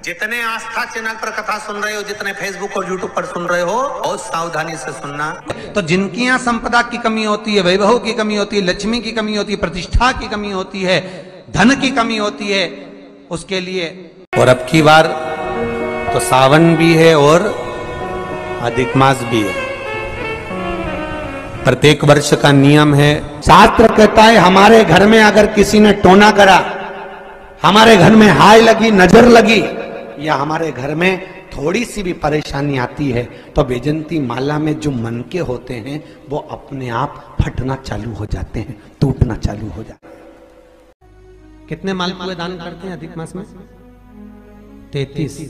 जितने आस्था चैनल पर कथा सुन रहे हो, जितने फेसबुक और यूट्यूब पर सुन रहे हो, बहुत सावधानी से सुनना। तो जिनकी यहाँ संपदा की कमी होती है, वैभव की कमी होती है, लक्ष्मी की कमी होती है, प्रतिष्ठा की कमी होती है, धन की कमी होती है, उसके लिए। और अब की बार तो सावन भी है और अधिक मास भी है। प्रत्येक वर्ष का नियम है। शास्त्र कहता है हमारे घर में अगर किसी ने टोना करा, हमारे घर में हाय लगी, नजर लगी, या हमारे घर में थोड़ी सी भी परेशानी आती है, तो वैजयंती माला में जो मन के होते हैं वो अपने आप फटना चालू हो जाते हैं, टूटना चालू हो जाते हैं। कितने मालपुए दान करते हैं अधिक मास में? 33।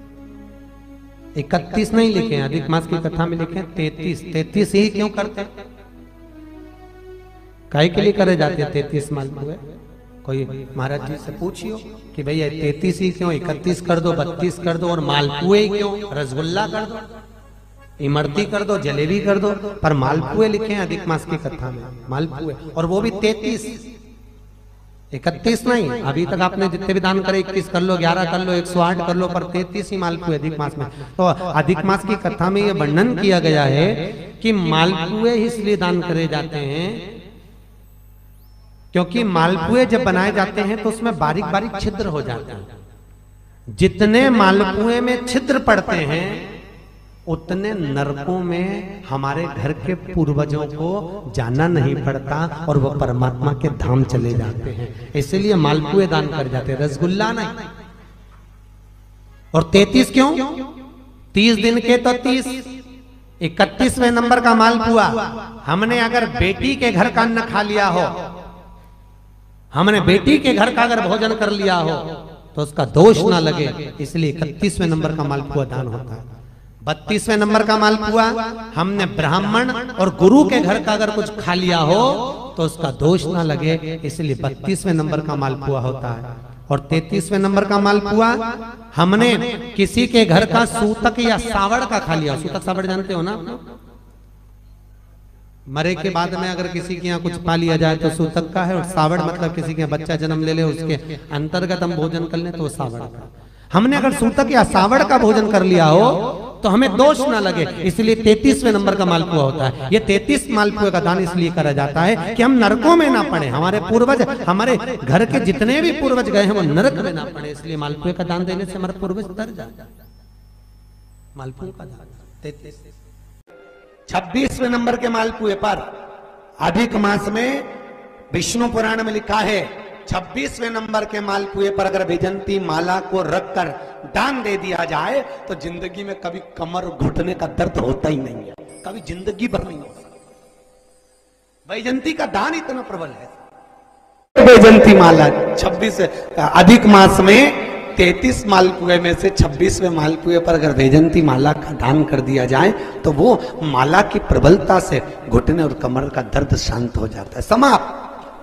31 नहीं लिखे हैं, अधिक मास की कथा में लिखे 33। 33 ही क्यों करते हैं? काहे के लिए करे जाते हैं 33 मालपुए? कोई महाराज जी से पूछियो कि भैया 33 ही क्यों, 31 कर दो, 32 कर दो, और मालपुए क्यों? रसगुल्ला कर दो, इमरती कर दो, जलेबी कर दो, पर मालपुए लिखे हैं अधिक मास की कथा में, मालपुए, और वो भी 33। 31 नहीं। अभी तक आपने जितने भी दान करे 21 कर लो, 11 कर लो, 108 कर लो, पर 33 ही मालपुए अधिक मास में। तो अधिक मास की कथा में यह वर्णन किया गया है कि मालपुए इसलिए दान करे जाते हैं क्योंकि मालपुए जब बनाए जाते हैं तो उसमें बारीक बारीक छिद्र हो जाते हैं। जितने मालपुए में छिद्र पड़ते हैं उतने नरकों में हमारे घर के पूर्वजों को जाना नहीं पड़ता और वो परमात्मा के धाम चले जाते हैं। इसलिए मालपुए दान कर जाते हैं, रसगुल्ला नहीं। और 33 क्यों? 30 दिन के तो 30। 31वें नंबर का मालपुआ हमने अगर बेटी के घर का अन्न खा लिया हो, हमने बेटी के घर का अगर भोजन कर लिया हो तो उसका दोष ना लगे, इसलिए 31वें नंबर का मालपुआ दान होता है। 32वें नंबर का मालपुआ हमने ब्राह्मण और गुरु के घर का अगर कुछ खा लिया हो तो उसका दोष ना लगे, इसलिए 32वें नंबर का मालपुआ होता है। और 33वें नंबर का मालपुआ हमने किसी के घर का सूतक या सावड़ का खा लिया। सूतक सावड़ जानते हो ना? मरे के बाद में अगर किसी के यहाँ कुछ पा लिया जाए तो सूतक का है, और सावड़ मतलब किसी के बच्चा जन्म ले ले उसके अंतर्गत हम भोजन कर ले तो वो सावड़ का। हमने अगर सूतक या सावड़ का भोजन कर लिया हो तो हमें दोष ना लगे, इसलिए 33वें नंबर का मालपुआ होता है। ये 33 मालपुए का दान इसलिए करा जाता है कि हम नरकों में ना पड़े, हमारे पूर्वज, हमारे घर के जितने भी पूर्वज गए हैं वो नरक में ना पड़े, इसलिए मालपुए का दान देने से हमारे पूर्वज तर जाते। मालपुए का दान 33। 26वें नंबर के मालपुए पर अधिक मास में विष्णु पुराण में लिखा है 26वें नंबर के मालपुए पर अगर वैजयंती माला को रखकर दान दे दिया जाए तो जिंदगी में कभी कमर घुटने का दर्द होता ही नहीं है, कभी जिंदगी भर नहीं होता। वैजयंती का दान इतना प्रबल है। वैजयंती माला 26 अधिक मास में 33 मालपुए में से 26वें मालपुए पर अगर वैजयंती माला का दान कर दिया जाए तो वो माला की प्रबलता से घुटने और कमर का दर्द शांत हो जाता है, समाप्त।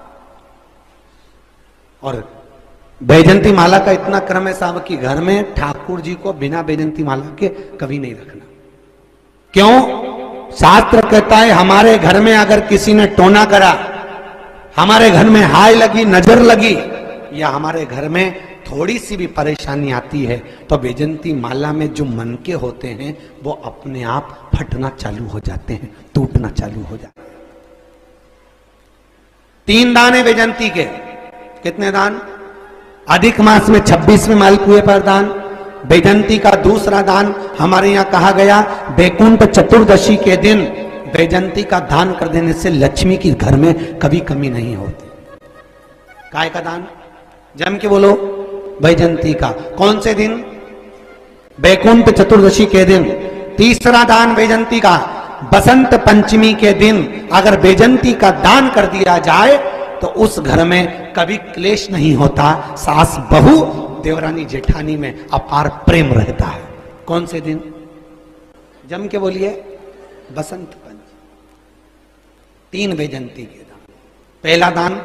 और वैजयंती माला का इतना क्रम है साहब कि घर में ठाकुर जी को बिना वैजयंती माला के कभी नहीं रखना। क्यों? शास्त्र कहता है हमारे घर में अगर किसी ने टोना करा, हमारे घर में हाय लगी, नजर लगी, या हमारे घर में थोड़ी सी भी परेशानी आती है, तो वैजयंती माला में जो मन के होते हैं वो अपने आप फटना चालू हो जाते हैं, टूटना चालू हो जाते हैं। 3 दान है वैजयंती के। कितने दान? अधिक मास में 26वें मालपुए पर दान। वैजयंती का दूसरा दान हमारे यहाँ कहा गया बैकुंठ चतुर्दशी के दिन वैजयंती का दान कर देने से लक्ष्मी की घर में कभी कमी नहीं होती। काय का दान? जम के बोलो। वैजयंती का। कौन से दिन? बैकुंठ चतुर्दशी के दिन। तीसरा दान वैजयंती का बसंत पंचमी के दिन अगर वैजयंती का दान कर दिया जाए तो उस घर में कभी क्लेश नहीं होता, सास बहू देवरानी जेठानी में अपार प्रेम रहता है। कौन से दिन? जम के बोलिए। बसंत पंचमी। 3 वैजयंती के दान। पहला दान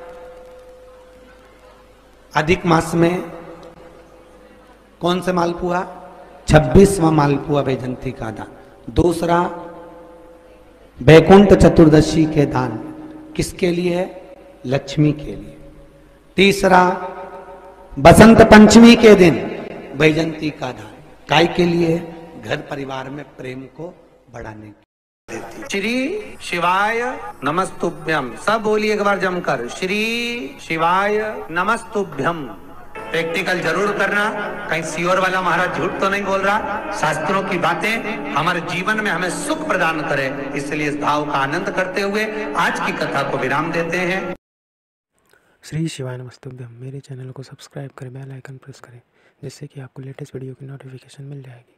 अधिक मास में कौन से मालपुआ? 26वां मालपुआ वैजयंती का दान। दूसरा बैकुंठ चतुर्दशी के दान किसके लिए है? लक्ष्मी के लिए। तीसरा बसंत पंचमी के दिन वैजयंती का दान काय के लिए? घर परिवार में प्रेम को बढ़ाने के। श्री शिवाय नमस्तुभ्यम, सब बोलिए एक बार जमकर, श्री शिवाय नमस्तुभ्यम। प्रैक्टिकल जरूर करना, कहीं सियोर वाला महाराज झूठ तो नहीं बोल रहा। शास्त्रों की बातें हमारे जीवन में हमें सुख प्रदान करे, इसलिए इस भाव का आनंद करते हुए आज की कथा को विराम देते हैं। श्री शिवाय नमस्तुभ्यम। मेरे चैनल को सब्सक्राइब करें, बेल आइकन प्रेस करें, जिससे कि आपको लेटेस्ट वीडियो की नोटिफिकेशन मिल जाएगी।